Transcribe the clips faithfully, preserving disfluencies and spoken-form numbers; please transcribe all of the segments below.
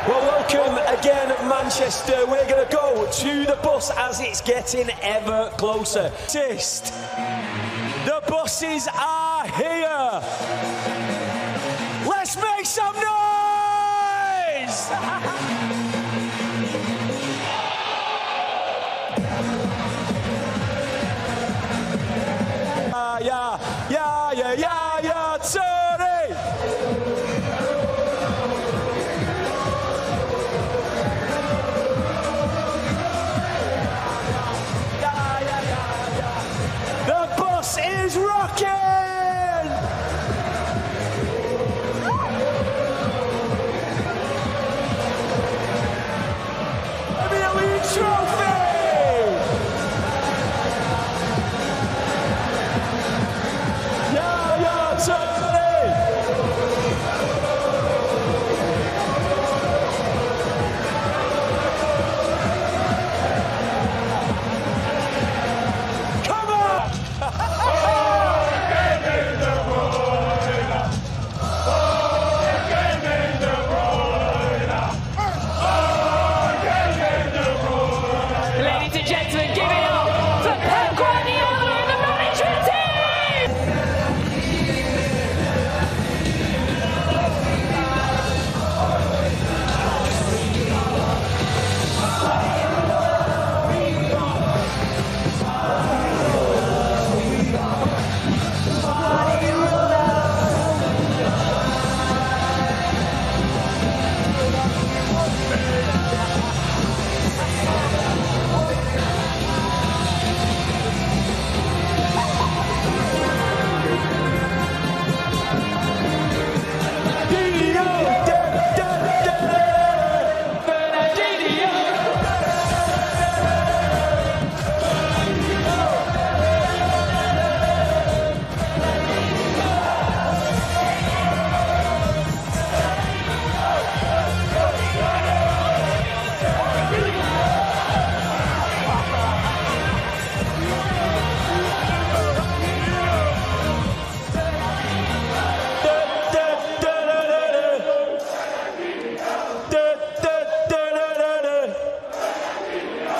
Well, welcome again, Manchester. We're going to go to the bus as it's getting ever closer. Assist. The buses are here. Let's make some noise! uh, yeah, yeah, yeah, yeah, yeah, sorry! Yeah, yeah, yeah, yeah. The bus is rocking! Trophy! Yeah, yeah, Tony! Come on! Ladies and gentlemen, give it up for Pep Guardiola and the management team!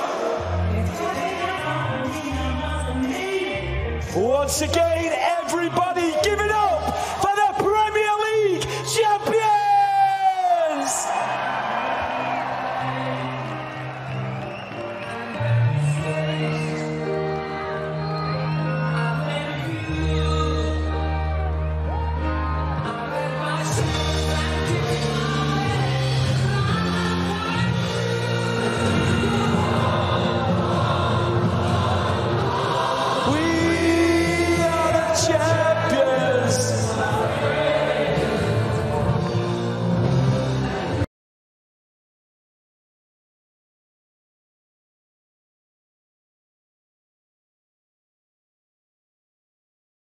Once again, everybody.